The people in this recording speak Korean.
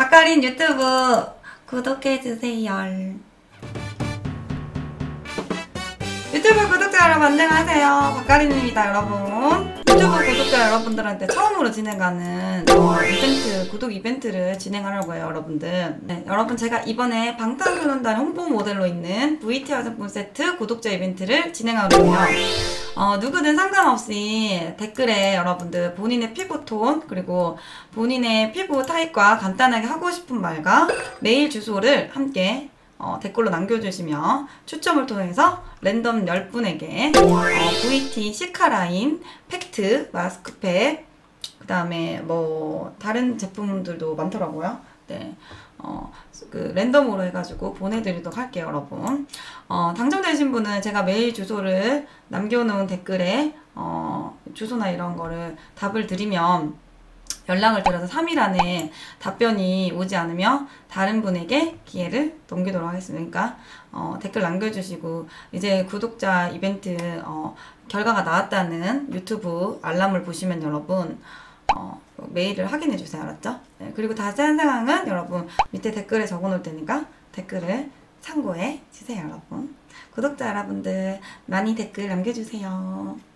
박가린 유튜브 구독해주세요. 유튜브 구독자 여러분 안녕하세요. 박가린입니다. 여러분 유튜브 구독자 여러분들한테 처음으로 진행하는 이벤트, 구독 이벤트를 진행하려고 해요. 여러분들 여러분 제가 이번에 방탄소년단 홍보 모델로 있는 VT 화장품 세트 구독자 이벤트를 진행하거든요. 누구든 상관없이 댓글에 여러분들 본인의 피부톤 그리고 본인의 피부 타입과 간단하게 하고 싶은 말과 메일 주소를 함께 댓글로 남겨주시면 추첨을 통해서 랜덤 10분에게 VT 시카라인 팩트 마스크팩 그 다음에 뭐 다른 제품들도 많더라고요. 네. 그 랜덤으로 해가지고 보내드리도록 할게요. 여러분 당첨되신 분은 제가 메일 주소를 남겨놓은 댓글에 주소나 이런 거를 답을 드리면 연락을 드려서 3일 안에 답변이 오지 않으면 다른 분에게 기회를 넘기도록 하겠습니다. 그러니까 댓글 남겨주시고 이제 구독자 이벤트 결과가 나왔다는 유튜브 알람을 보시면 여러분 메일을 확인해 주세요. 알았죠? 네, 그리고 자세한 사항은 여러분 밑에 댓글에 적어 놓을 테니까 댓글을 참고해 주세요. 여러분 구독자 여러분들 많이 댓글 남겨주세요.